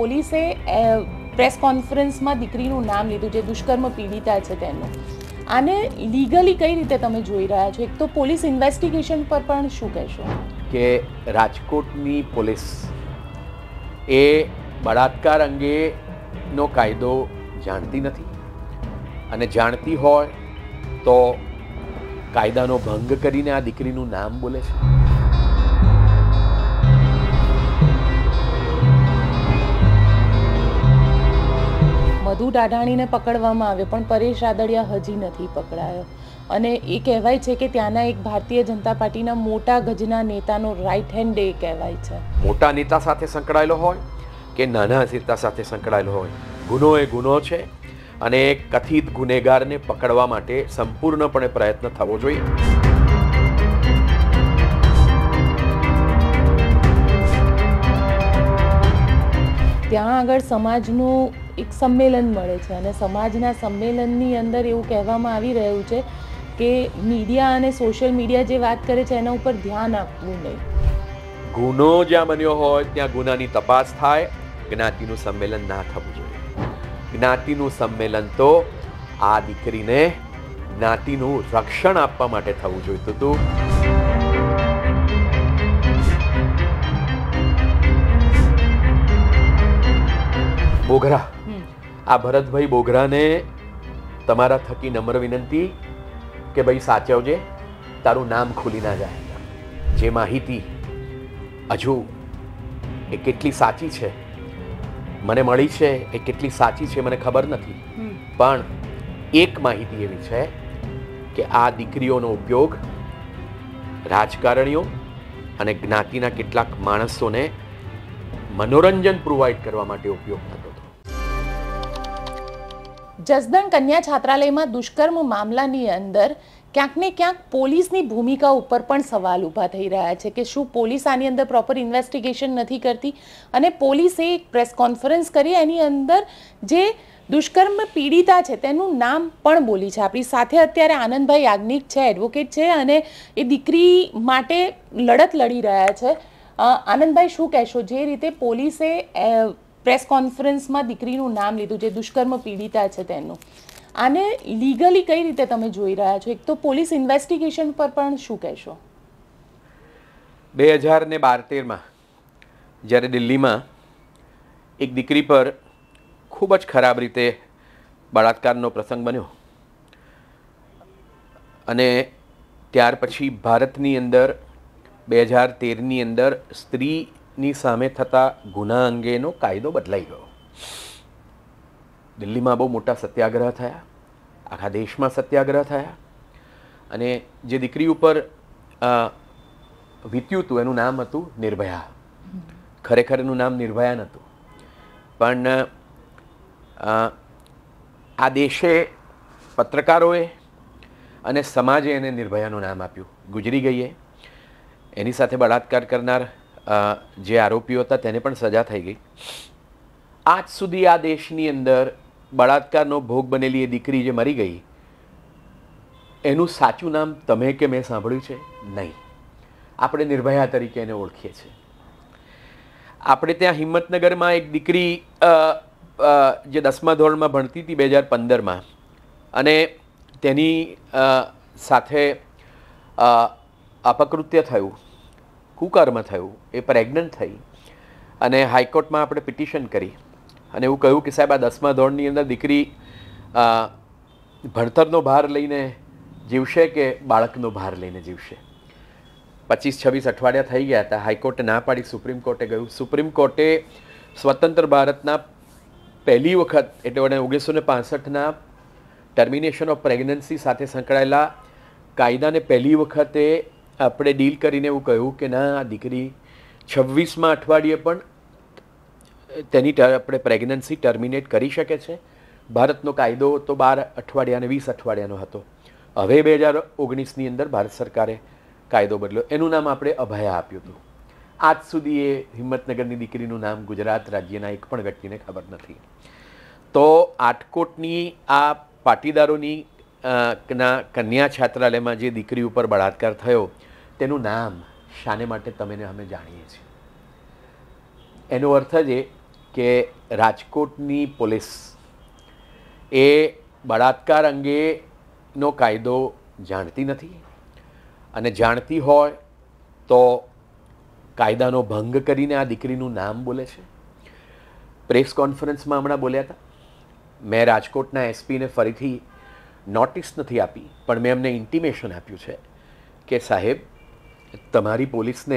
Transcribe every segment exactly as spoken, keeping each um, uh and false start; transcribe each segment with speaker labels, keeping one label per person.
Speaker 1: પોલીસે પ્રેસ કોન્ફરન્સમાં દીકરીનું નામ લીધું જે દુષ્કર્મ પીડિતા છે તેનું, આને લીગલી કઈ રીતે તમે જોઈ રહ્યા છો? એક તો પોલીસ ઇન્વેસ્ટિગેશન પર પણ શું કહેશો?
Speaker 2: કે રાજકોટની પોલીસ એ બળાત્કાર અંગેનો કાયદો જાણતી નથી, અને જાણતી હોય તો કાયદાનો ભંગ કરીને આ દીકરીનું નામ બોલે છે.
Speaker 1: મધુ ડાઢાણીને પકડવામાં આવ્યો પણ પરેશ રાદડિયા હજી નથી પકડાયો, અને એ કહેવાય છે કે ત્યાંના એક ભારતીય જનતા પાર્ટીના મોટા ગજના નેતાનો રાઇટ હેન્ડ એ કહેવાય છે.
Speaker 2: મોટા નેતા સાથે સંકળાયેલો હોય કે નાના નેતા સાથે સંકળાયેલો હોય, ગુનો એ ગુનો છે, અને કથિત ગુનેગારને પકડવા માટે સંપૂર્ણપણે પ્રયત્ન થવો જોઈએ.
Speaker 1: ત્યાં આગળ સમાજનું એક સંમેલન મળે છે, અને સમાજના સંમેલનની અંદર એવું કહેવામાં આવી રહ્યું છે કે મીડિયા અને સોશિયલ મીડિયા જે વાત કરે છે એના ઉપર ધ્યાન આપવું નહીં.
Speaker 2: ગુનો જ્યાં બન્યો હોય ત્યાં ગુનાની તપાસ થાય, જ્ઞાતિનું સંમેલન ના થવું જોઈએ. જ્ઞાતિનું સંમેલન તો આ દીકરીને જ્ઞાતિનું રક્ષણ આપવા માટે થવું જોઈતું હતું. બોઘરા, આ ભરતભાઈ બોઘરાને તમારા થકી નમ્ર વિનંતી કે ભાઈ સાચવજે, તારું નામ ખુલી ના જાય. જે માહિતી હજુ એ કેટલી સાચી છે મને મળી છે, એ કેટલી સાચી છે મને ખબર નથી, પણ એક માહિતી એવી છે કે આ દીકરીઓનો ઉપયોગ રાજકારણીઓ અને જ્ઞાતિના કેટલાક માણસોને મનોરંજન પ્રોવાઈડ કરવા માટે ઉપયોગ થતો હતો.
Speaker 1: જસદણ કન્યા છાત્રાલયમાં દુષ્કર્મ મામલાની અંદર ક્યાંક ને ક્યાંક પોલીસની ભૂમિકા ઉપર પણ સવાલ ઊભા થઈ રહ્યા છે કે શું પોલીસ આની અંદર પ્રોપર ઇન્વેસ્ટિગેશન નથી કરતી? અને પોલીસે એક પ્રેસ કોન્ફરન્સ કરી એની અંદર જે દુષ્કર્મ પીડિતા છે તેનું નામ પણ બોલી છે. આપણી સાથે અત્યારે આનંદભાઈ યાજ્ઞિક છે, એડવોકેટ છે, અને એ દીકરી માટે લડત લડી રહ્યા છે. આનંદભાઈ, શું કહેશો? જે રીતે પોલીસે પ્રેસ કોન્ફરન્સમાં દીકરીનું નામ લીધું જે દુષ્કર્મ પીડિતા છે તેનું, આને લીગલી કઈ રીતે તમે જોઈ રહ્યા છો? એક તો પોલીસ ઇન્વેસ્ટિગેશન પર પણ શું કહેશો?
Speaker 2: બે હજાર ને બાર તેરમાં જ્યારે દિલ્હીમાં એક દીકરી પર ખૂબ જ ખરાબ રીતે બળાત્કારનો પ્રસંગ બન્યો, અને ત્યાર પછી ભારતની અંદર બે હજાર તેરની અંદર સ્ત્રીની સામે થતા ગુના અંગેનો કાયદો બદલાઈ ગયો. દિલ્હીમાં બહુ મોટા સત્યાગ્રહ થયા, આખા દેશમાં સત્યાગ્રહ થયા, અને જે દીકરી ઉપર વીત્યું હતું એનું નામ હતું નિર્ભયા. ખરેખર એનું નામ નિર્ભયા નહોતું, પણ આ દેશે, પત્રકારોએ અને સમાજે એને નિર્ભયાનું નામ આપ્યું. ગુજરી ગઈએ, એની સાથે બળાત્કાર કરનાર જે આરોપીઓ હતા તેને પણ સજા થઈ ગઈ. આજ સુધી આ દેશની અંદર બળાત્કારનો ભોગ બનેલી એ દીકરી જે મરી ગઈ એનું સાચું નામ તમે કે મેં સાંભળ્યું છે? નહીં. આપણે નિર્ભયા તરીકે એને ઓળખીએ છીએ. આપણે ત્યાં હિંમતનગરમાં એક દીકરી જે દસમા ધોરણમાં ભણતી હતી બે હજાર પંદરમાં, અને તેની સાથે અપકૃત્ય થયું, કુકર્મ થયું, એ પ્રેગ્નન્ટ થઈ, અને હાઈકોર્ટમાં આપણે પિટિશન કરી અને એવું કહ્યું કે સાહેબ આ દસમા ધોરણની અંદર દીકરી ભણતરનો ભાર લઈને જીવશે કે બાળકનો ભાર લઈને જીવશે? પચીસ છવ્વીસ અઠવાડિયા થઈ ગયા હતા. હાઈકોર્ટે ના પાડી, સુપ્રીમ કોર્ટે ગયું. સુપ્રીમ કોર્ટે સ્વતંત્ર ભારતના પહેલી વખત એટલે ઓગણીસો ને પાસઠના ટર્મિનેશન ઓફ પ્રેગ્નન્સી સાથે સંકળાયેલા કાયદાને પહેલી વખતે આપણે ડીલ કરીને એવું કહ્યું કે ના, આ દીકરી છવ્વીસમાં અઠવાડિયે પણ તેની આપણે પ્રેગ્નન્સી ટર્મિનેટ કરી શકે છે. ભારતનો કાયદો તો બાર અઠવાડિયા અને વીસ અઠવાડિયાનો હતો. હવે બે હજાર ઓગણીસની અંદર ભારત સરકારે કાયદો બદલ્યો, એનું નામ આપણે અભયા આપ્યું હતું. આજ સુધી એ હિંમતનગરની દીકરીનું નામ ગુજરાત રાજ્યના એક પણ વ્યક્તિને ખબર નથી. તો આટકોટની આ પાટીદારોની ના કન્યા છાત્રાલયમાં જે દીકરી ઉપર બળાત્કાર થયો તેનું નામ શાને માટે તમે અમે જાણીએ છીએ. એનો અર્થ જ એ કે રાજકોટની પોલીસ એ બળાત્કાર અંગેનો કાયદો જાણતી નથી, અને જાણતી હોય તો કાયદાનો ભંગ કરીને આ દીકરીનું નામ બોલે છે. પ્રેસ કોન્ફરન્સમાં હમણાં બોલ્યા હતા, મેં રાજકોટના એસપીને ફરીથી નોટિસ નથી આપી, પણ મેં એમને ઇન્ટિમેશન આપ્યું છે કે સાહેબ, તમારી પોલીસને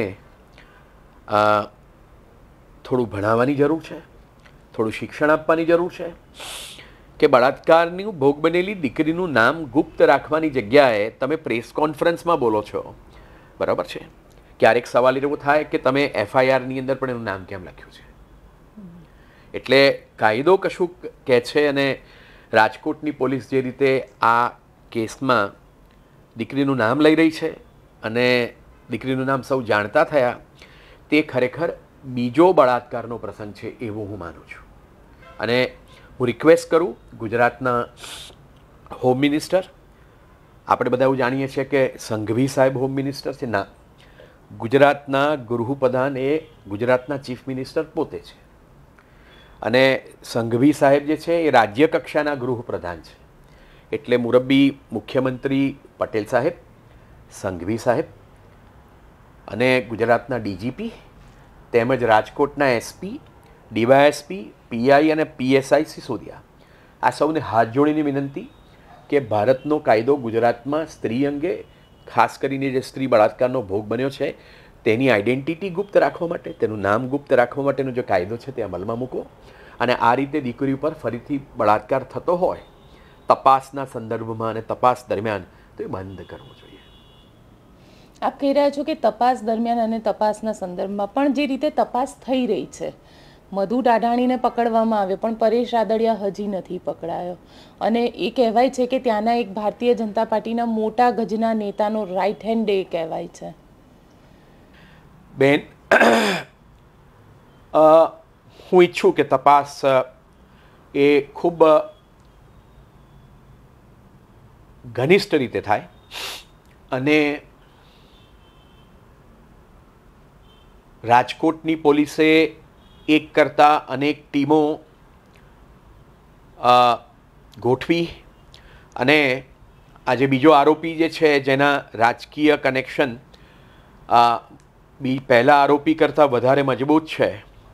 Speaker 2: થોડું ભણાવવાની જરૂર છે, થોડું શિક્ષણ આપવાની જરૂર છે કે બળાત્કારની ભોગ બનેલી દીકરીનું નામ ગુપ્ત રાખવાની જગ્યાએ તમે પ્રેસ કોન્ફરન્સમાં બોલો છો. બરાબર છે. ક્યારેક સવાલ એવો થાય કે તમે એફઆઈઆરની અંદર પણ એનું નામ કેમ લખ્યું છે. એટલે કાયદો કશું કહે છે, અને રાજકોટની પોલીસ જે રીતે આ કેસમાં દીકરીનું નામ લઈ રહી છે અને દીકરીનું નામ સૌ જાણતા થયા, તે ખરેખર બીજો બળાત્કારનો પ્રસંગ છે એવું હું માનું છું. અને હું રિક્વેસ્ટ કરું ગુજરાતના હોમ મિનિસ્ટર, આપણે બધા એવું જાણીએ છીએ કે સંઘવી સાહેબ હોમ મિનિસ્ટર છે, ના, ગુજરાતના ગૃહપ્રધાન એ ગુજરાતના ચીફ મિનિસ્ટર પોતે છે, અને સંઘવી સાહેબ જે છે એ રાજ્ય કક્ષાના ગૃહપ્રધાન છે. એટલે મુરબ્બી મુખ્યમંત્રી પટેલ સાહેબ, સંઘવી સાહેબ અને ગુજરાતના ડીજીપી તેમજ રાજકોટના એસપી, ડીવાયએસપી, પીઆઈ અને પીએસઆઈ સિસોદિયા, આ સૌને હાથ જોડીને વિનંતી કે ભારતનો કાયદો ગુજરાતમાં સ્ત્રી અંગે, ખાસ કરીને જે સ્ત્રી બળાત્કારનો ભોગ બન્યો છે તેની આઈડેન્ટિટી ગુપ્ત રાખવા માટે, તેનું નામ ગુપ્ત રાખવા માટેનો જે કાયદો છે તે અમલમાં મૂકો, અને આ રીતે દીકરી ઉપર ફરીથી બળાત્કાર થતો હોય તપાસના સંદર્ભમાં અને તપાસ દરમિયાન તો એ બંધ કરવો જોઈએ.
Speaker 1: આપ કહી રહ્યા છો કે તપાસ દરમિયાન અને તપાસના સંદર્ભમાં, પણ જે રીતે તપાસ થઈ રહી છે, મધુ ડાઢાણીને પકડવામાં આવ્યો પણ પરેશ રાદડિયા હજી નથી પકડાયો, અને એ કહેવાય છે કે ત્યાંના એક ભારતીય જનતા પાર્ટીના મોટા ગજના નેતાનો રાઇટ હેન્ડ એ કહેવાય છે.
Speaker 2: બેન, હું ઈચ્છું કે તપાસ એ ખૂબ ઘનિષ્ઠ રીતે થાય, અને રાજકોટની પોલીસે એક કરતાં અનેક ટીમો ગોઠવી, અને આજે બીજો આરોપી જે છે જેના રાજકીય કનેક્શન બી પહેલા આરોપી કરતાં વધારે મજબૂત છે,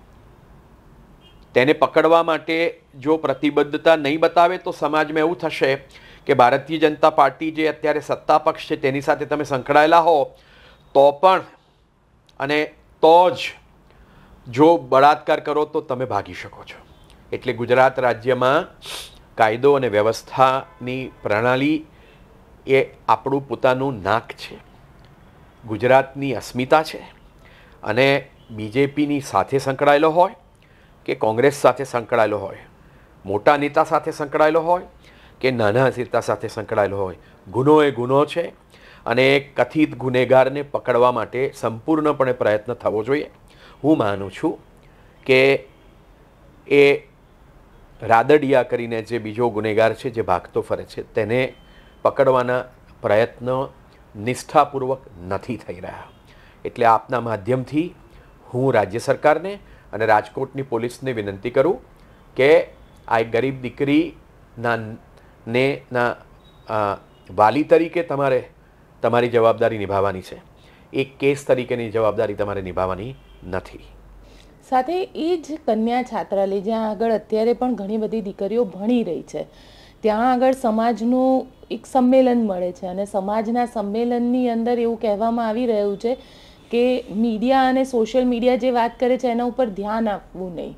Speaker 2: તેને પકડવા માટે જો પ્રતિબદ્ધતા નહીં બતાવે તો સમાજમાં એવું થશે કે ભારતીય જનતા પાર્ટી જે અત્યારે સત્તા પક્ષ છે તેની સાથે તમે સંકળાયેલા હો તો પણ, અને તો જ જો બળાત્કાર કરો તો તમે ભાગી શકો છો. એટલે ગુજરાત રાજ્યમાં કાયદો અને વ્યવસ્થાની પ્રણાલી એ આપણું પોતાનું નાક છે, ગુજરાતની અસ્મિતા છે, અને બીજેપીની સાથે સંકળાયેલો હોય કે કોંગ્રેસ સાથે સંકળાયેલો હોય, મોટા નેતા સાથે સંકળાયેલો હોય કે નાના નેતા સાથે સંકળાયેલો હોય, ગુનો એ ગુનો છે, અને કથિત ગુનેગારને પકડવા માટે સંપૂર્ણપણે પ્રયત્ન થવો જોઈએ. હું માનું છું કે એ રાદડિયા કરીને જે બીજો ગુનેગાર છે જે ભાગતો ફરે છે તેને પકડવાના પ્રયત્નો નિષ્ઠાપૂર્વક નથી થઈ રહ્યા. એટલે આપના માધ્યમથી હું રાજ્ય સરકારને અને રાજકોટની પોલીસને વિનંતી કરું કે આ એક ગરીબ દીકરીના ને ના વાલી તરીકે તમારે તમારી જવાબદારી નિભાવવાની છે, એક કેસ તરીકેની જવાબદારી તમારે નિભાવવાની નથી.
Speaker 1: સાથે એ જ કન્યા છાત્રાલય જ્યાં આગળ અત્યારે પણ ઘણી બધી દીકરીઓ ભણી રહી છે, ત્યાં આગળ સમાજનું એક સંમેલન મળે છે, અને સમાજના સંમેલનની અંદર એવું કહેવામાં આવી રહ્યું છે કે મીડિયા અને સોશિયલ મીડિયા જે વાત કરે છે એના ઉપર ધ્યાન આપવું નહીં.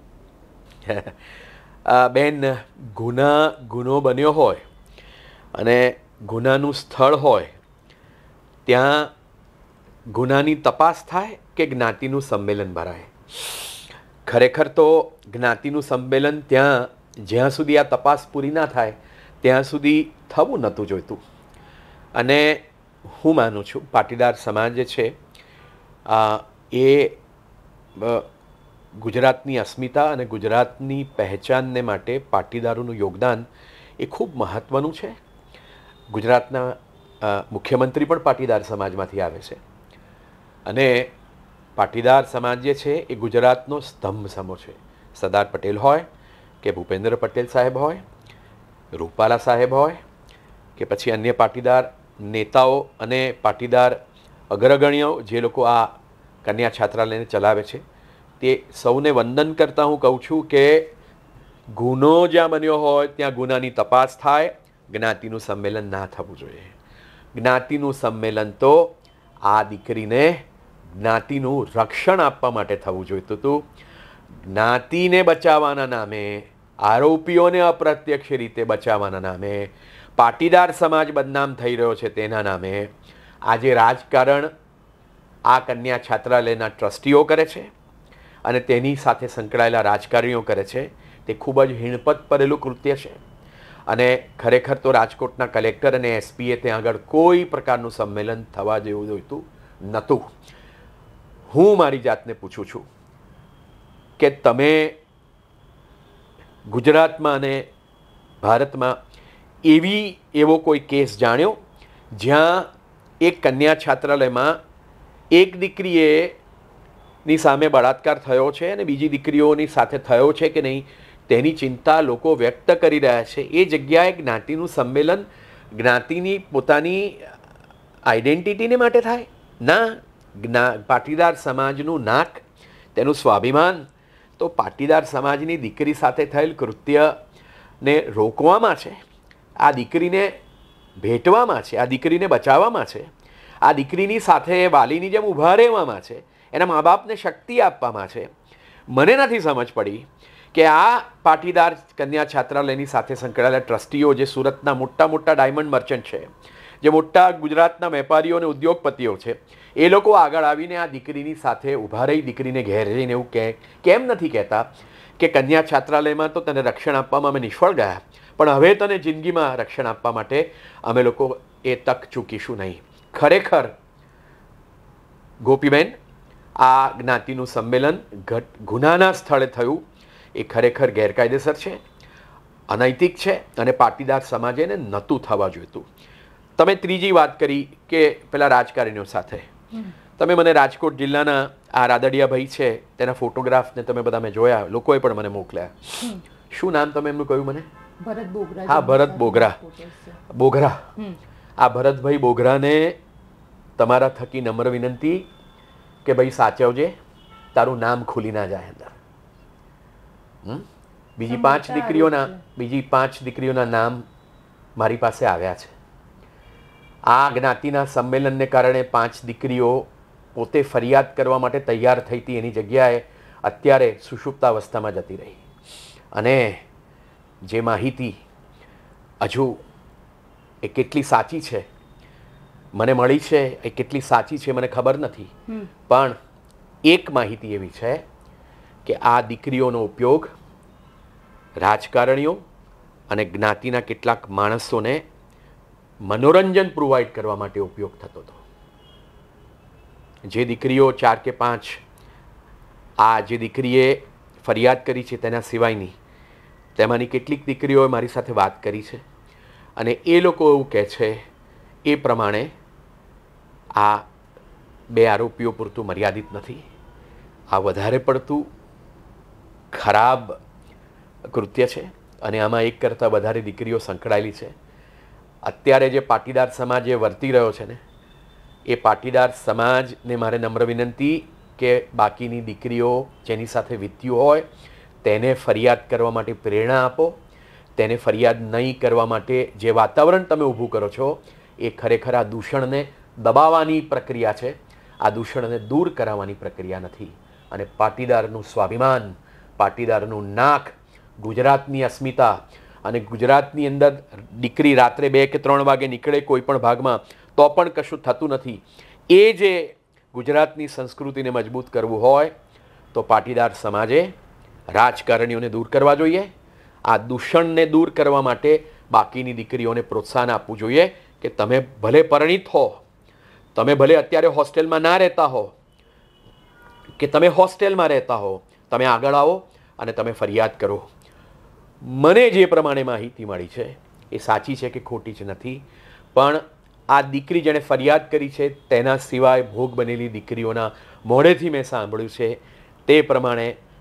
Speaker 2: બેન, ગુના ગુનો બન્યો હોય અને ગુનાનું સ્થળ હોય ત્યાં ગુનાની તપાસ થાય કે જ્ઞાતિનું સંમેલન ભરાય. ખરેખર તો જ્ઞાતિનું સંમેલન ત્યાં જ્યાં સુધી આ તપાસ પૂરી ના થાય ત્યાં સુધી થવું નહોતું જોઈતું. અને હું માનું છું પાટીદાર સમાજ જે છે એ ગુજરાતની અસ્મિતા અને ગુજરાતની પહેચાનને માટે પાટીદારોનું યોગદાન એ ખૂબ મહત્ત્વનું છે. ગુજરાતના મુખ્યમંત્રી પણ પાટીદાર સમાજમાંથી આવે છે, અને પાટીદાર સમાજ જે છે એ ગુજરાતનો સ્તંભ સમો છે. સરદાર પટેલ હોય કે ભૂપેન્દ્ર પટેલ સાહેબ હોય, રૂપાલા સાહેબ હોય કે પછી અન્ય પાટીદાર નેતાઓ અને પાટીદાર અગ્રગણ્યો જે લોકો આ કન્યા છાત્રાલયને ચલાવે છે, તે સૌને વંદન કરતાં હું કહું છું કે ગુનો જ્યાં બન્યો હોય ત્યાં ગુનાની તપાસ થાય, જ્ઞાતિનું સંમેલન ના થવું જોઈએ. જ્ઞાતિનું સંમેલન તો આ દીકરીને જ્ઞાતિનું રક્ષણ આપવા માટે થવું જોઈતું હતું. જ્ઞાતિને બચાવવાના નામે, આરોપીઓને અપ્રત્યક્ષ રીતે બચાવવાના નામે, પાટીદાર સમાજ બદનામ થઈ રહ્યો છે તેના નામે આજે રાજકારણ આ કન્યા છાત્રાલયના ટ્રસ્ટીઓ કરે છે અને તેની સાથે સંકળાયેલા રાજકારણીઓ કરે છે. તે ખૂબ જ હિણપત પડેલું કૃત્ય છે અને ખરેખર તો રાજકોટના કલેક્ટર અને એસપીએ ત્યાં આગળ કોઈ પ્રકારનું સંમેલન થવા જેવું જોઈતું નહોતું. હું મારી જાતને પૂછું છું કે તમે ગુજરાતમાં અને ભારતમાં એવી એવો કોઈ કેસ જાણ્યો જ્યાં એક કન્યા છાત્રાલયમાં એક દીકરીએ ની સામે બળાત્કાર થયો છે અને બીજી દીકરીઓની સાથે થયો છે કે નહીં તેની ચિંતા લોકો વ્યક્ત કરી રહ્યા છે. એ જગ્યાએ જ્ઞાતિનું સંમેલન જ્ઞાતિની પોતાની આઈડેન્ટિટીને માટે થાય ના, જ્ઞા પાટીદાર સમાજનું નાક, તેનું સ્વાભિમાન તો પાટીદાર સમાજની દીકરી સાથે થયેલ કૃત્યને રોકવામાં છે, આ દીકરીને ભેટવામાં છે, આ દીકરીને બચાવવામાં છે, આ દીકરીની સાથે વાલીની જેમ ઊભા રહેવામાં છે, એના મા બાપને શક્તિ આપવામાં છે. મને નથી સમજ પડી કે આ પાટીદાર કન્યા છાત્રાલયની સાથે સંકળાયેલા ટ્રસ્ટીઓ જે સુરતના મોટા મોટા ડાયમંડ મર્ચન્ટ છે, જે મોટા ગુજરાતના વેપારીઓ અને ઉદ્યોગપતિઓ છે, એ લોકો આગળ આવીને આ દીકરીની સાથે ઊભા રહી દીકરીને ઘેર જઈને એવું કહે કેમ નથી કહેતા કે કન્યા છાત્રાલયમાં તો તને રક્ષણ આપવામાં અમે નિષ્ફળ ગયા, પણ હવે તને જિંદગીમાં રક્ષણ આપવા માટે અમે લોકો એ તક ચૂકીશું નહીં. ખરેખર ગોપીબેન, આ જ્ઞાતિનું સંમેલન ઘટ ગુનાના સ્થળે થયું એ ખરેખર ગેરકાયદેસર છે, અનૈતિક છે અને પાટીદાર સમાજે એને નહોતું થવા જોઈતું. તમે ત્રીજી વાત કરી કે પેલા રાજકારણીઓ સાથે. તમે મને રાજકોટ જિલ્લાના આ રાદડિયાભાઈ છે તેના ફોટોગ્રાફને તમે બધા મેં જોયા, લોકોએ પણ મને મોકલ્યા. શું નામ તમે એમનું કહ્યું મને?
Speaker 1: ભરત બોગરા.
Speaker 2: હા, ભરત બોગરા. બોગરા આ ભરતભાઈ બોગરાને તમારા થકી નમ્ર વિનંતી કે ભાઈ સાચવજે, તારું નામ ખુલી ના જાય અંદર. બીજી પાંચ દીકરીઓના બીજી પાંચ દીકરીઓના નામ મારી પાસે આવ્યા છે. આ જ્ઞાતિના સંમેલનને કારણે પાંચ દીકરીઓ પોતે ફરિયાદ કરવા માટે તૈયાર થઈ હતી, એની જગ્યાએ અત્યારે સુષુપ્તાવસ્થામાં જતી રહી. અને જે માહિતી હજુ એ કેટલી સાચી છે મને મળી છે, એ કેટલી સાચી છે મને ખબર નથી, પણ એક માહિતી એવી છે કે આ દીકરીઓનો ઉપયોગ રાજકારણીઓ અને જ્ઞાતિના કેટલાક માણસોને મનોરંજન પ્રોવાઈડ કરવા માટે ઉપયોગ થતો હતો. જે દીકરીઓ ચાર કે પાંચ આ જે દીકરીએ ફરિયાદ કરી છે તેના સિવાયની તેમાંની કેટલીક દીકરીઓએ મારી સાથે વાત કરી છે અને એ લોકો એવું કહે છે એ પ્રમાણે આ બે આરોપીઓ પૂરતું મર્યાદિત નથી, આ વધારે પડતું ખરાબ કૃત્ય છે અને આમાં એક કરતાં વધારે દીકરીઓ સંકળાયેલી છે. અત્યારે જે પાટીદાર સમાજ એ વર્તી રહ્યો છે ને, એ પાટીદાર સમાજને મારે નમ્ર વિનંતી કે બાકીની દીકરીઓ જેની સાથે વીત્યું હોય તેને ફરિયાદ કરવા માટે પ્રેરણા આપો. તેને ફરિયાદ નહીં કરવા માટે જે વાતાવરણ તમે ઊભું કરો છો એ ખરેખર આ દૂષણને દબાવવાની પ્રક્રિયા છે, આ દૂષણને દૂર કરાવવાની પ્રક્રિયા નથી. અને પાટીદારનું સ્વાભિમાન, પાટીદારનું નાક, ગુજરાતની અસ્મિતા અને ગુજરાતની અંદર દીકરી રાત્રે બે કે ત્રણ વાગે નીકળે કોઈ પણ ભાગમાં તો પણ કશું થતું નથી. એ જે ગુજરાતની સંસ્કૃતિને મજબૂત કરવું હોય તો પાટીદાર સમાજે રાજકારણીઓને દૂર કરવા જોઈએ. આ દૂષણને દૂર કરવા માટે બાકીની દીકરીઓને પ્રોત્સાહન આપવું જોઈએ કે તમે ભલે પરિણીત હો, તમે ભલે અત્યારે હોસ્ટેલમાં ના રહેતા હો કે તમે હોસ્ટેલમાં રહેતા હો, તમે આગળ આવો અને તમે ફરિયાદ કરો. મને જે પ્રમાણે માહિતી મળી છે એ સાચી છે કે ખોટી જ નથી, પણ આ દીકરી જેણે ફરિયાદ કરી છે તેના સિવાય ભોગ બનેલી દીકરીઓના મોઢેથી મેં સાંભળ્યું છે તે પ્રમાણે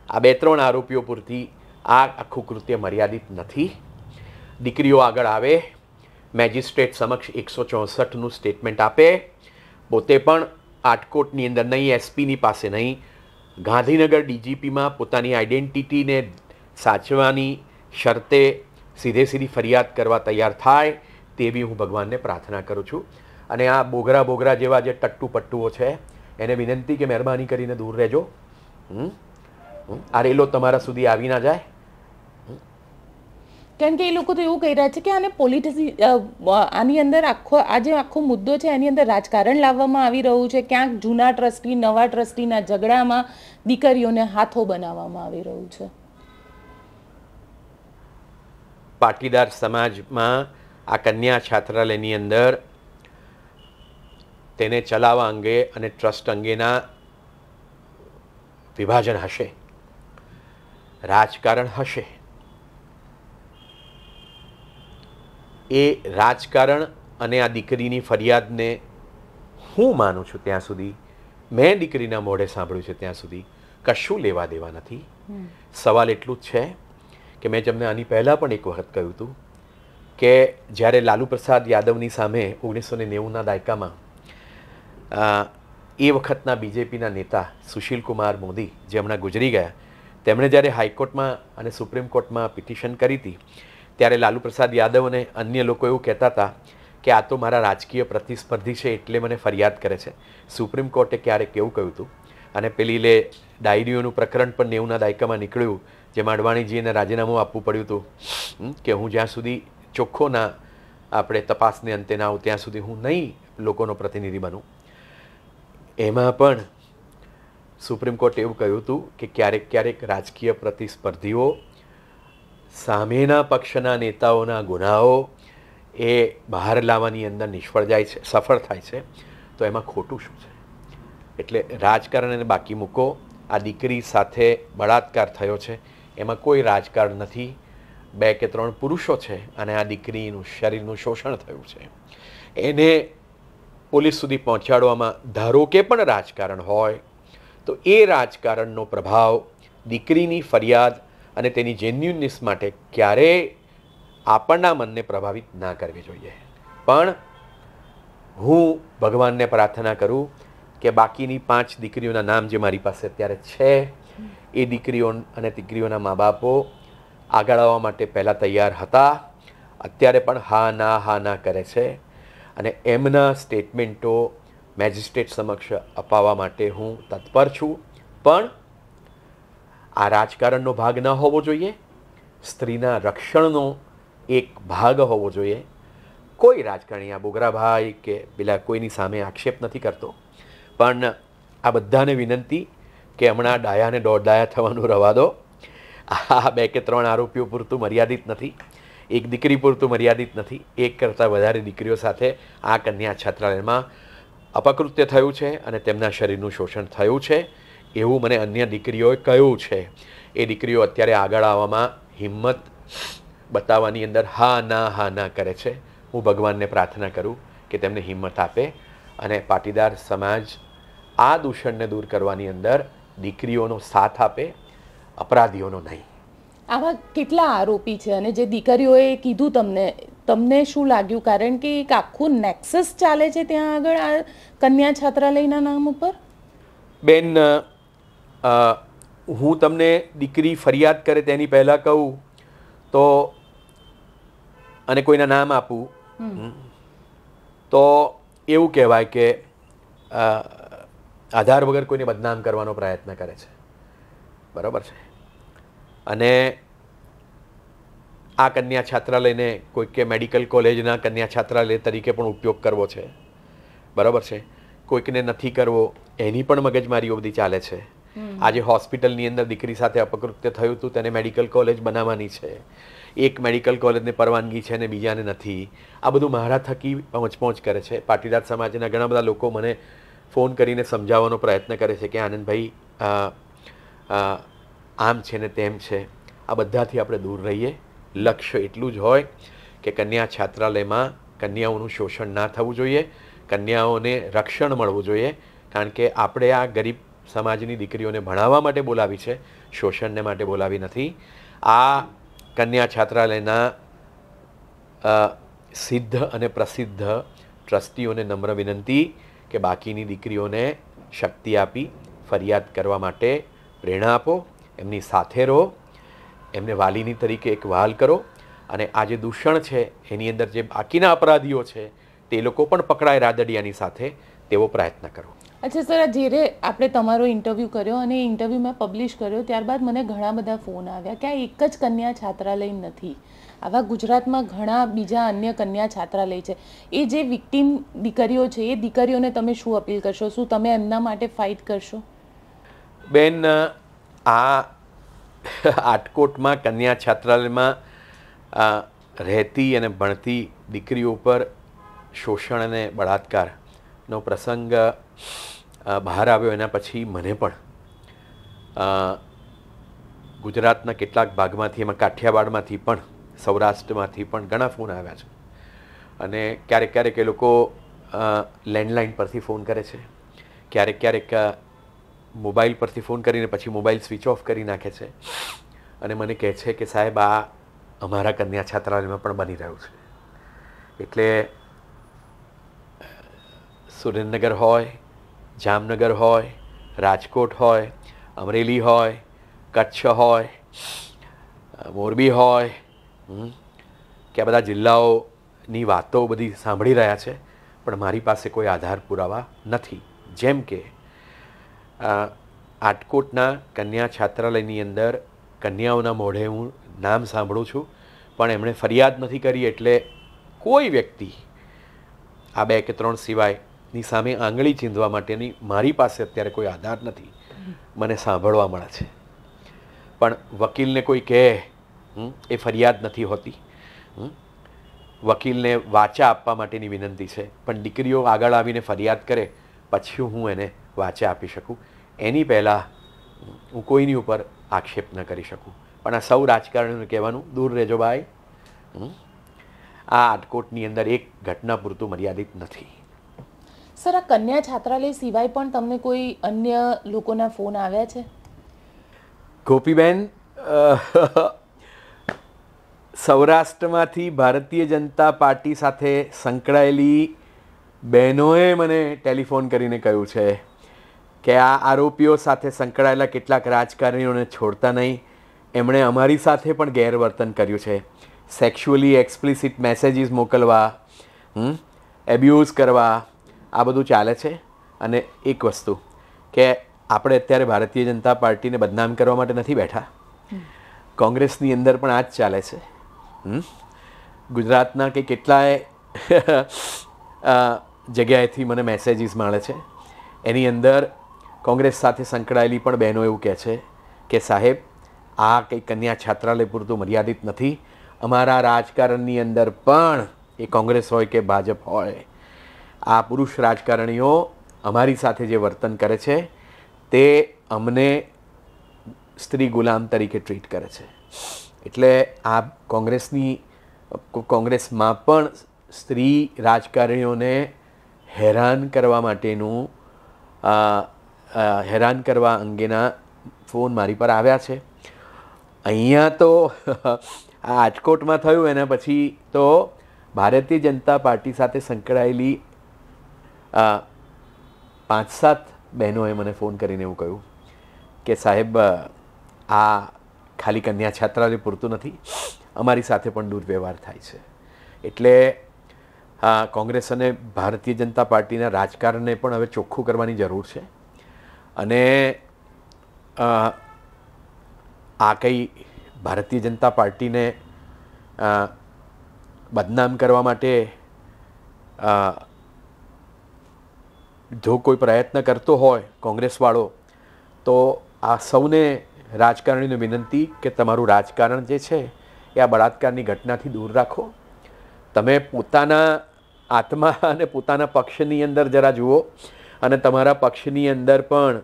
Speaker 2: આ બે ત્રણ આરોપીઓ પૂરતી આ આખું કૃત્ય મર્યાદિત નથી. દીકરીઓ આગળ આવે, મેજિસ્ટ્રેટ સમક્ષ એકસો ચોસઠનું સ્ટેટમેન્ટ આપે, પોતે પણ આટકોટની અંદર નહીં, એસપીની પાસે નહીં, ગાંધીનગર ડીજીપીમાં પોતાની આઈડેન્ટિટીને સાચવાની શરતે સીધે સીધી ફરિયાદ કરવા તૈયાર થાય તેવી હું ભગવાનને પ્રાર્થના કરું છું. અને આ બોગરા બોગરા જેવા જે ટટ્ટુ પટ્ટુઓ છે એને વિનંતી કે મહેરબાની કરીને દૂર રહેજો. હમ આ રેલો તમારા સુધી આવી ના જાય.
Speaker 1: કારણ કે એ લોકો તો એવું કહી રહ્યા છે કે આને પોલિટિસી આની અંદર આખો આ જે આખો મુદ્દો છે એની અંદર રાજકારણ લાવવામાં આવી રહ્યું છે. ક્યાંક જૂના ટ્રસ્ટી નવા ટ્રસ્ટીના ઝઘડામાં દીકરીઓને હાથો બનાવવામાં આવી રહ્યું છે.
Speaker 2: પાટીદાર સમાજમાં આ કન્યા છાત્રાલયની અંદર તેને ચલાવવા અંગે અને ટ્રસ્ટ અંગેના વિભાજન હશે, રાજકારણ હશે. એ રાજકારણ અને આ દીકરીની ફરિયાદને હું માનું છું ત્યાં સુધી, મેં દીકરીના મોઢે સાંભળ્યું છે ત્યાં સુધી કશું લેવા દેવા નથી. સવાલ એટલું જ છે કે મેં તમને આની પહેલાં પણ એક વખત કહ્યું હતું કે જ્યારે લાલુ પ્રસાદ યાદવની સામે ઓગણીસો ને નેવુંના દાયકામાં એ વખતના બીજેપીના નેતા સુશીલ કુમાર મોદી જે હમણાં ગુજરી ગયા, તેમણે જ્યારે હાઈકોર્ટમાં અને સુપ્રીમ કોર્ટમાં પિટિશન કરી હતી ત્યારે લાલુ પ્રસાદ યાદવ અને અન્ય લોકો એવું કહેતા હતા કે આ તો મારા રાજકીય પ્રતિસ્પર્ધી છે એટલે મને ફરિયાદ કરે છે. સુપ્રીમ કોર્ટે ક્યારેક એવું કહ્યું હતું. અને પેલી લે ડાયરીઓનું પ્રકરણ પણ નેવુંના દાયકામાં નીકળ્યું, જેમાં અડવાણીજીને રાજીનામું આપવું પડ્યું હતું કે હું જ્યાં સુધી ચોખ્ખો ના આપણે તપાસને અંતે ના આવું ત્યાં સુધી હું નહીં લોકોનો પ્રતિનિધિ બનું. એમાં પણ સુપ્રીમ કોર્ટે એવું કહ્યું હતું કે ક્યારેક ક્યારેક રાજકીય પ્રતિસ્પર્ધીઓ સામેના પક્ષના નેતાઓના ગુનાઓ એ બહાર લાવવાની અંદર નિષ્ફળ જાય છે, સફળ થાય છે, તો એમાં ખોટું શું છે? એટલે રાજકારણને બાકી મૂકો. આ દીકરી સાથે બળાત્કાર થયો છે, એમાં કોઈ રાજકારણ નથી. બે કે ત્રણ પુરુષો છે અને આ દીકરીનું શરીરનું શોષણ થયું છે. એને પોલીસ સુધી પહોંચાડવામાં ધારો કે પણ રાજકારણ હોય તો એ રાજકારણનો પ્રભાવ દીકરીની ફરિયાદ અને તેની જેન્યુનનેસ માટે ક્યારેય આપણના મનને પ્રભાવિત ના કરવી જોઈએ. પણ હું ભગવાનને પ્રાર્થના કરું કે બાકીની પાંચ દીકરીઓના નામ જે મારી પાસે અત્યારે છે એ દીકરીઓ અને દીકરીઓના મા બાપો આગળ આવવા માટે પહેલાં તૈયાર હતા, અત્યારે પણ હા ના હા ના કરે છે. અને એમના સ્ટેટમેન્ટો મેજિસ્ટ્રેટ સમક્ષ અપાવવા માટે હું તત્પર છું. પણ આ રાજકારણનો ભાગ ન હોવો જોઈએ, સ્ત્રીના રક્ષણનો એક ભાગ હોવો જોઈએ. કોઈ રાજકારણી આ બોગરાભાઈ કે પેલા કોઈની સામે આક્ષેપ નથી કરતો, પણ આ બધાને વિનંતી કે હમણાં ડાયાને દોઢ ડાયા થવાનું રવા દો. આ બે કે ત્રણ આરોપીઓ પૂરતું મર્યાદિત નથી, એક દીકરી પૂરતું મર્યાદિત નથી. એક કરતાં વધારે દીકરીઓ સાથે આ કન્યા છાત્રાલયમાં અપકૃત્ય થયું છે અને તેમના શરીરનું શોષણ થયું છે એવું મને અન્ય દીકરીઓએ કહ્યું છે. એ દીકરીઓ અત્યારે આગળ આવવામાં હિંમત બતાવવાની અંદર હા ના હા ના કરે છે. હું ભગવાનને પ્રાર્થના કરું કે તેમને હિંમત આપે અને પાટીદાર સમાજ આ દૂષણને દૂર કરવાની અંદર દીકરીઓનો સાથ આપે, અપરાધીઓનો નહીં.
Speaker 1: આવા કેટલા આરોપી છે અને જે દીકરીઓએ કીધું તમને તમને શું લાગ્યું? કારણ કે એક આખું નેક્સસ ચાલે છે ત્યાં આગળ આ કન્યા છાત્રાલયના નામ ઉપર.
Speaker 2: બેન, હું તમને દીકરી ફરિયાદ કરે તેની પહેલાં કહું તો અને કોઈના નામ આપું તો એવું કહેવાય કે આધાર વગર કોઈને બદનામ કરવાનો પ્રયત્ન કરે છે. બરાબર છે. અને આ કન્યા છાત્રાલયને કોઈકે મેડિકલ કોલેજના કન્યા છાત્રાલય તરીકે પણ ઉપયોગ કરવો છે. બરાબર છે. કોઈકને નથી કરવો એની પણ મગજમારીઓ બધી ચાલે છે. આજે હોસ્પિટલની અંદર દીકરી સાથે અપકૃત્ય થયું હતું, તેને મેડિકલ કોલેજ બનાવવાની છે. એક મેડિકલ કોલેજને પરવાનગી છે ને બીજાને નથી. આ બધું મારા થકી પહોંચ પહોંચ કરે છે. પાટીદાર સમાજના ઘણા બધા લોકો મને ફોન કરીને સમજાવવાનો પ્રયત્ન કરે છે કે આનંદભાઈ આમ છે ને તેમ છે. આ બધાથી આપણે દૂર રહીએ. લક્ષ્ય એટલું જ હોય કે કન્યા છાત્રાલયમાં કન્યાઓનું શોષણ ના થવું જોઈએ, કન્યાઓને રક્ષણ મળવું જોઈએ. કારણ કે આપણે આ ગરીબ સમાજની દીકરીઓને ભણાવવા માટે બોલાવી છે, શોષણને માટે બોલાવી નથી. આ કન્યા છાત્રાલયના સિદ્ધ અને પ્રસિદ્ધ ટ્રસ્ટીઓને નમ્ર વિનંતી કે બાકીની દીકરીઓને શક્તિ આપી ફરિયાદ કરવા માટે પ્રેરણા આપો, એમની સાથે રહો, એમને વાલીની તરીકે એક વહાલ કરો, અને આ જે દૂષણ છે એની અંદર જે બાકીના અપરાધીઓ છે તે લોકો પણ પકડાય રાદડિયાની સાથે, તેવો પ્રયત્ન કરો.
Speaker 1: અચ્છા સર, જ્યારે આપણે તમારો ઇન્ટરવ્યૂ કર્યો અને એ ઇન્ટરવ્યૂ મેં પબ્લિશ કર્યો ત્યારબાદ મને ઘણા બધા ફોન આવ્યા કે આ એક જ કન્યા છાત્રાલય નથી, આવા ગુજરાતમાં ઘણા બીજા અન્ય કન્યા છાત્રાલય છે. એ જે વિક્ટીમ દીકરીઓ છે એ દીકરીઓને તમે શું અપીલ કરશો? શું તમે એમના માટે ફાઇટ કરશો?
Speaker 2: બેન, આ આટકોટમાં કન્યા છાત્રાલયમાં રહેતી અને ભણતી દીકરીઓ ઉપર શોષણ અને બળાત્કારનો પ્રસંગ બહાર આવ્યો એના પછી મને પણ ગુજરાતના કેટલાક ભાગમાંથી, એમાં કાઠિયાવાડમાંથી પણ, સૌરાષ્ટ્રમાંથી પણ ઘણા ફોન આવ્યા છે. અને ક્યારેક ક્યારેક એ લોકો લેન્ડલાઇન પરથી ફોન કરે છે, ક્યારેક ક્યારેક મોબાઈલ પરથી ફોન કરીને પછી મોબાઈલ સ્વિચ ઓફ કરી નાખે છે અને મને કહે છે કે સાહેબ આ અમારા કન્યા છાત્રાલયમાં પણ બની રહ્યું છે. એટલે સુરેન્દ્રનગર હોય, જામનગર હોય, રાજકોટ હોય, અમરેલી હોય, કચ્છ હોય, મોરબી હોય, કે આ બધા જિલ્લાઓની વાતો બધી સાંભળી રહ્યા છે, પણ મારી પાસે કોઈ આધાર પુરાવા નથી. જેમ કે આટકોટના કન્યા છાત્રાલયની અંદર કન્યાઓના મોઢે હું નામ સાંભળું છું, પણ એમણે ફરિયાદ નથી કરી, એટલે કોઈ વ્યક્તિ આ બે કે ત્રણ સિવાયની સામે આંગળી ચીંધવા માટેની મારી પાસે અત્યારે કોઈ આધાર નથી. મને સાંભળવા મળે છે, પણ વકીલને કોઈ કહે એ ફરિયાદ નથી હોતી. વકીલને વાચા આપવા માટેની વિનંતી છે, પણ દીકરીઓ આગળ આવીને ફરિયાદ કરે પછી હું એને વાચા આપી શકું, એની પહેલાં હું કોઈની ઉપર આક્ષેપ ન કરી શકું. પણ આ સૌ રાજકારણીઓને કહેવાનું, દૂર રહેજો ભાઈ, આ આટકોટની અંદર એક ઘટના પૂરતું મર્યાદિત નથી.
Speaker 1: સર, આ કન્યા છાત્રાલય સિવાય પણ તમને કોઈ અન્ય લોકોના ફોન આવ્યા છે?
Speaker 2: ગોપીબેન, સૌરાષ્ટ્રમાંથી ભારતીય જનતા પાર્ટી સાથે સંકળાયેલી બહેનોએ મને ટેલિફોન કરીને કહ્યું છે કે આ આરોપીઓ સાથે સંકળાયેલા કેટલાક રાજકારણીઓને છોડતા નહીં, એમણે અમારી સાથે પણ ગેરવર્તન કર્યું છે. સેક્સ્યુઅલી એક્સપ્લિસિટ મેસેજીસ મોકલવા, એબ્યુઝ કરવા, આ બધું ચાલે છે. અને એક વસ્તુ કે આપણે અત્યારે ભારતીય જનતા પાર્ટીને બદનામ કરવા માટે નથી બેઠા, કોંગ્રેસની અંદર પણ આ જ ચાલે છે. ગુજરાતના કે કેટલાય જગ્યાએથી મને મેસેજીસ મળે છે, એની અંદર કોંગ્રેસ સાથે સંકળાયેલી પણ બહેનો એવું કહે છે કે સાહેબ આ કંઈ કન્યા છાત્રાલય પૂરતું મર્યાદિત નથી, અમારા રાજકારણની અંદર પણ, એ કોંગ્રેસ હોય કે ભાજપ હોય, આ પુરુષ રાજકારણીઓ અમારી સાથે જે વર્તન કરે છે તે અમને સ્ત્રી ગુલામ તરીકે ટ્રીટ કરે છે. એટલે આ કોંગ્રેસની કોંગ્રેસમાં પણ સ્ત્રી રાજકારણીઓને હેરાન કરવા માટેનું હેરાન કરવા અંગેના ફોન મારી પર આવ્યા છે. અહીંયા તો આ રાજકોટમાં થયું એના પછી તો ભારતીય જનતા પાર્ટી સાથે સંકળાયેલી પાંચ સાત બહેનોએ મને ફોન કરીને એવું કહ્યું કે સાહેબ આ ખાલી કન્યા છાત્રાલય પૂરતું નથી, અમારી સાથે પણ દુર્વ્યવહાર થાય છે. એટલે હા, કોંગ્રેસ અને ભારતીય જનતા પાર્ટીના રાજકારણને પણ હવે ચોખ્ખું કરવાની જરૂર છે. અને આ કંઈ ભારતીય જનતા પાર્ટીને બદનામ કરવા માટે જો કોઈ પ્રયત્ન કરતો હોય કોંગ્રેસવાળો, તો આ સૌને રાજકારણીને વિનંતી કે તમારું રાજકારણ જે છે એ આ બળાત્કારની ઘટનાથી દૂર રાખો. તમે પોતાના આત્મા અને પોતાના પક્ષની અંદર જરા જુઓ, અને તમારા પક્ષની અંદર પણ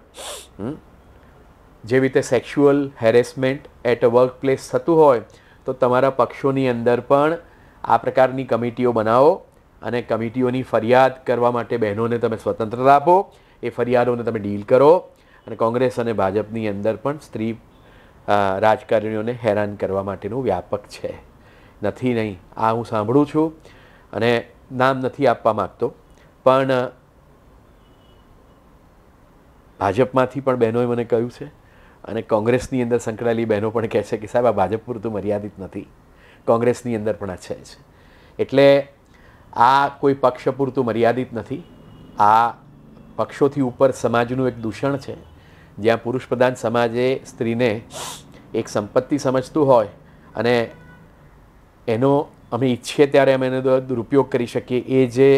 Speaker 2: જેવી રીતે sexual harassment at a workplace થતું હોય તો તમારા પક્ષોની અંદર પણ આ પ્રકારની કમિટીઓ બનાવો અને કમિટીઓની ફરિયાદ કરવા માટે બહેનોને તમે સ્વતંત્રતા આપો, એ ફરિયાદોને તમે ડીલ કરો. અને કોંગ્રેસ અને ભાજપની અંદર પણ સ્ત્રી રાજકારણીઓને હેરાન કરવા માટેનું વ્યાપક છે. નથી નહીં, આ હું સાંભળું છું અને નામ નથી આપવા માગતો, પણ ભાજપમાંથી પણ બહેનોએ મને કહ્યું છે અને કોંગ્રેસની અંદર સંકળાયેલી બહેનો પણ કહે છે કે સાહેબ આ ભાજપ પૂરતું મર્યાદિત નથી, કોંગ્રેસની અંદર પણ આ છે જ. એટલે આ કોઈ પક્ષ પૂરતું મર્યાદિત નથી, આ પક્ષોથી ઉપર સમાજનું એક દૂષણ છે. જ્યાં પુરુષ પ્રધાન સમાજે સ્ત્રીને એક સંપત્તિ સમજતું હોય અને એનો અમે ઈચ્છીએ ત્યારે અમે એનો દુરુપયોગ કરી શકીએ, એ જે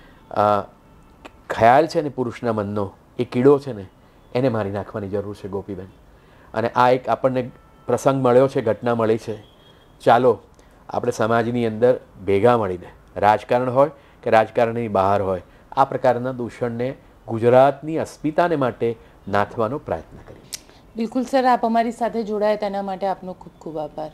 Speaker 2: ખ્યાલ છે ને પુરુષના મનનો, એ કીડો છે ને, એને મારી નાખવાની જરૂર છે ગોપીબેન. અને આ એક આપણને પ્રસંગ મળ્યો છે, ઘટના મળી છે. ચાલો આપણે સમાજની અંદર ભેગા મળીને, રાજકારણ હોય કે રાજકારણની બહાર હોય, આ પ્રકારના દૂષણને ગુજરાતની અસ્મિતાને માટે નાથવાનો પ્રયત્ન કરીએ.
Speaker 1: બિલકુલ સર, આપ અમારી સાથે જોડાયા તેના માટે આપનો ખૂબ ખૂબ આભાર.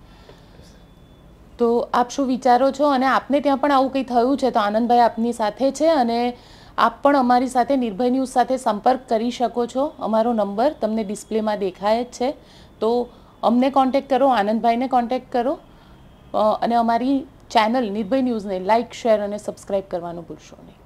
Speaker 1: તો આપ શું વિચારો છો અને આપને ત્યાં પણ આવું કંઈ થયું છે તો આનંદભાઈ આપની સાથે છે અને આપ પણ અમારી સાથે નિર્ભય ન્યૂઝ સાથે સંપર્ક કરી શકો છો. અમારો નંબર તમને ડિસ્પ્લેમાં દેખાય જ છે. તો અમને કોન્ટેક્ટ કરો, આનંદભાઈને કોન્ટેક્ટ કરો અને અમારી ચેનલ નિર્ભય ન્યૂઝને લાઇક, શેર અને સબસ્ક્રાઈબ કરવાનું ભૂલશો નહીં.